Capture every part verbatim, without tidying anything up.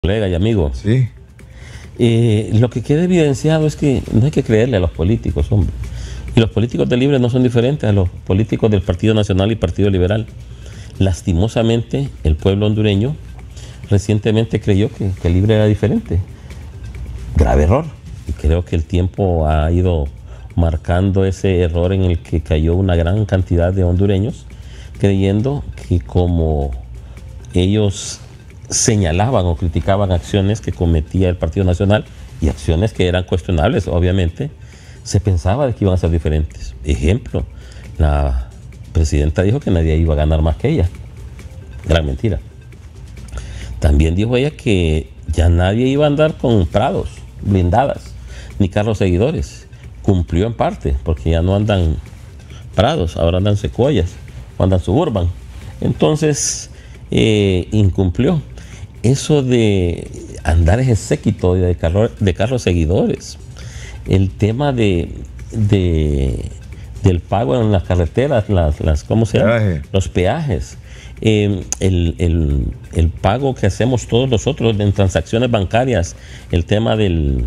Colega y amigo. Sí. Eh, lo que queda evidenciado es que no hay que creerle a los políticos, hombre. Y los políticos de Libre no son diferentes a los políticos del Partido Nacional y Partido Liberal. Lastimosamente, el pueblo hondureño recientemente creyó que, que Libre era diferente. Grave error. Y creo que el tiempo ha ido marcando ese error en el que cayó una gran cantidad de hondureños, creyendo que como ellos señalaban o criticaban acciones que cometía el Partido Nacional y acciones que eran cuestionables, obviamente, se pensaba de que iban a ser diferentes. Ejemplo, la presidenta dijo que nadie iba a ganar más que ella. Gran mentira. También dijo ella que ya nadie iba a andar con prados, blindadas, ni carros seguidores. Cumplió en parte, porque ya no andan prados, ahora andan secuoyas, o andan suburban. Entonces, eh, incumplió. Eso de andar ese séquito de, carro, de carros seguidores, el tema de, de del pago en las carreteras, las, las ¿cómo se llama? Peaje. Los peajes, eh, el, el, el pago que hacemos todos nosotros en transacciones bancarias, el tema del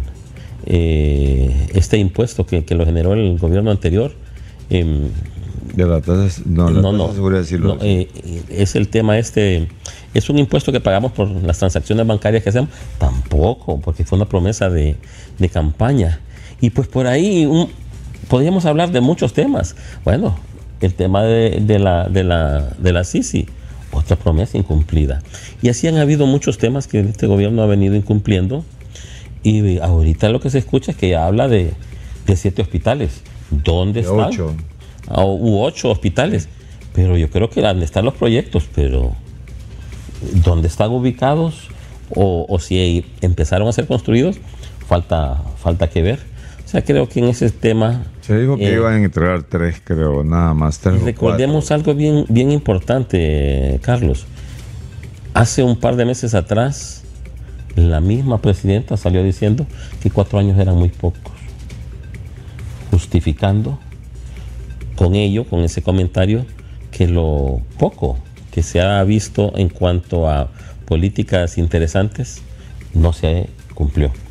eh, este impuesto que, que lo generó el gobierno anterior. Eh, De la tasa, no, la no, tasa no, de seguridad sí lo no, eh, es el tema este, es un impuesto que pagamos por las transacciones bancarias que hacemos, tampoco, porque fue una promesa de, de campaña. Y pues por ahí un, podríamos hablar de muchos temas. Bueno, el tema de, de la de la de la Sisi, otra promesa incumplida. Y así han habido muchos temas que este gobierno ha venido incumpliendo. Y ahorita lo que se escucha es que habla de, de siete hospitales. ¿Dónde de están? ocho. O, u ocho hospitales, pero yo creo que donde están los proyectos, pero dónde están ubicados o, o si empezaron a ser construidos, falta, falta que ver. O sea, creo que en ese tema Se dijo que eh, iban a entregar tres, creo, nada más. Tres o recordemos cuatro. algo bien, bien importante, Carlos. Hace un par de meses atrás, la misma presidenta salió diciendo que cuatro años eran muy pocos, justificando con ello, con ese comentario, que lo poco que se ha visto en cuanto a políticas interesantes no se cumplió.